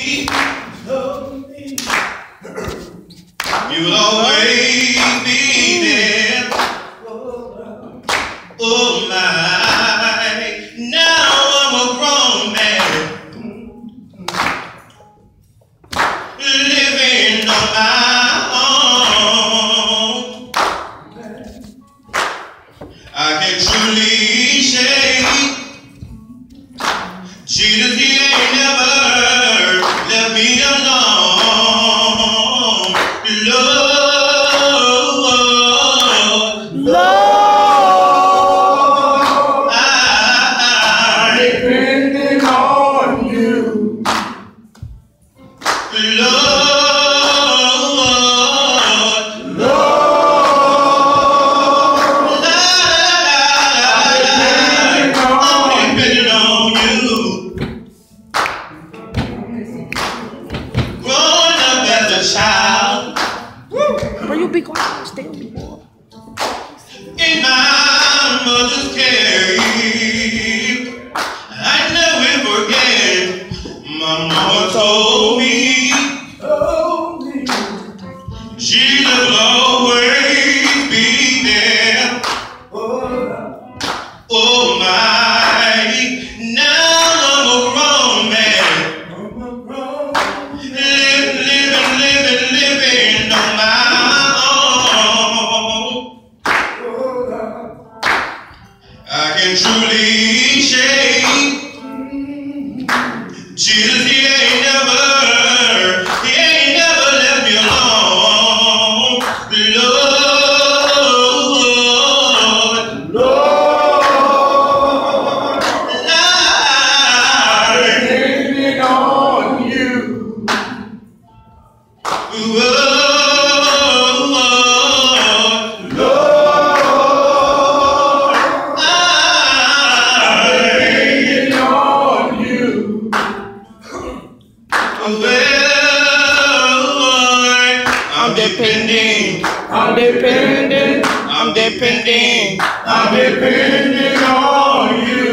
You'll always be there. Oh my, now I'm a grown man, living on my own. I can truly say, Jesus, he ain't never left me alone. Lord, I'm depending on you. Child, will you be quiet? Stay on me, boy. In my mother's care, I never forget. My mama told me, Jesus will always be there. Oh my, now I'm a grown man. Living on my own. I can truly say, Jesus, he ain't never left me alone. Lord, I'm depending on you. I'm depending on you.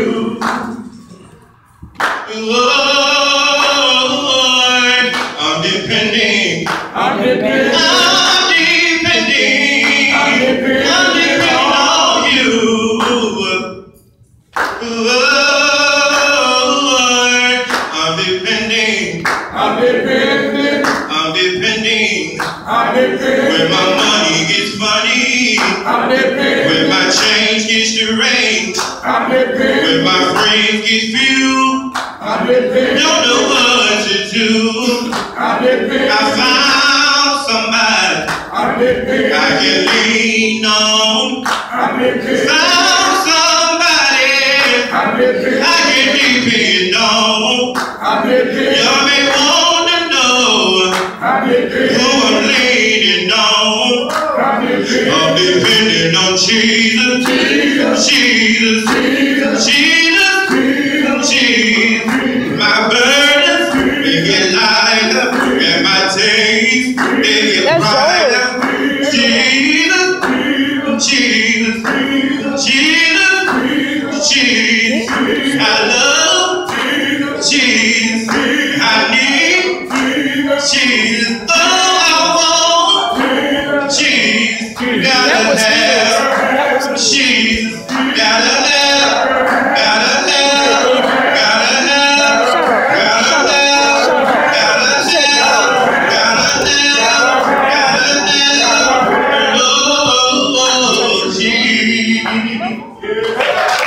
Lord, I'm depending on you. Lord, I'm depending. When my money gets funny, when my change gets deranged, when my friends get few, don't know what to do. I found somebody I can lean on. Found somebody I can depend on. Y'all may want to know who I'm leaning on. I'm depending on Jesus. My burdens, they get lighter, and my days, they get brighter. Jesus, I love Jesus, I need Jesus, oh, I want Jesus, gotta have Jesus, gotta have Lord, Jesus.